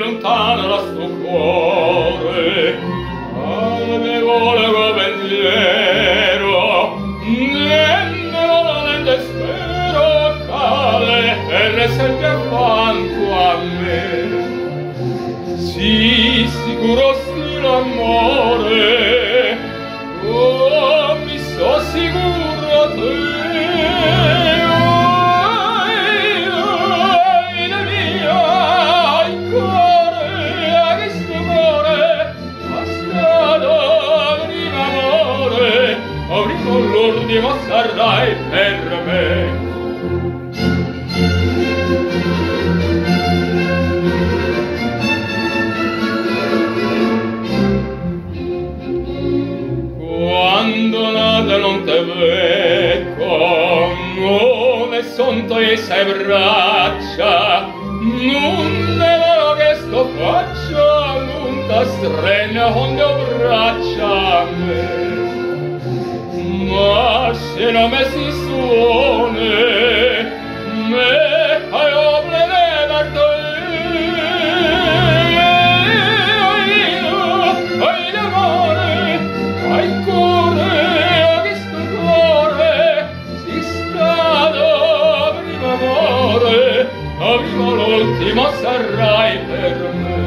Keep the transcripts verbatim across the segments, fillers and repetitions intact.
lontano da sto cuore, al volevo pensiero, nelle volente spero cale e resetti accanto a me. Sì, sicuro sì l'amore, oh, mi so sicuro te. L'ultimo sarai per me. Quando nada non te vedo, non son tue sei braccia, non ne vero che sto faccia, non ta strenna con le braccia a me. Ma se non me si suone, me hai oblede per te. Hai d'amore, hai cuore, a questo cuore, si stato prima amore, a prima l'ultimo sarai per me.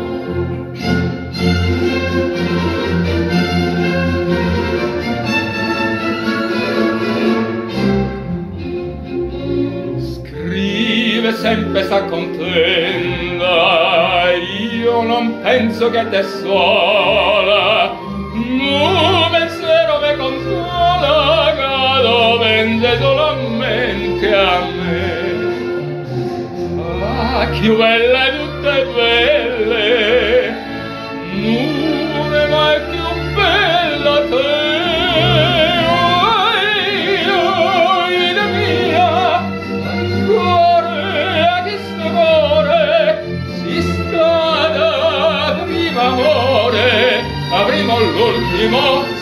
Sempre sta contenta, io non penso che te sola, non pensiero me consola, cado vende solamente a me. Ah, che bella e tutte belle, non è mai più bella te. L'ultimo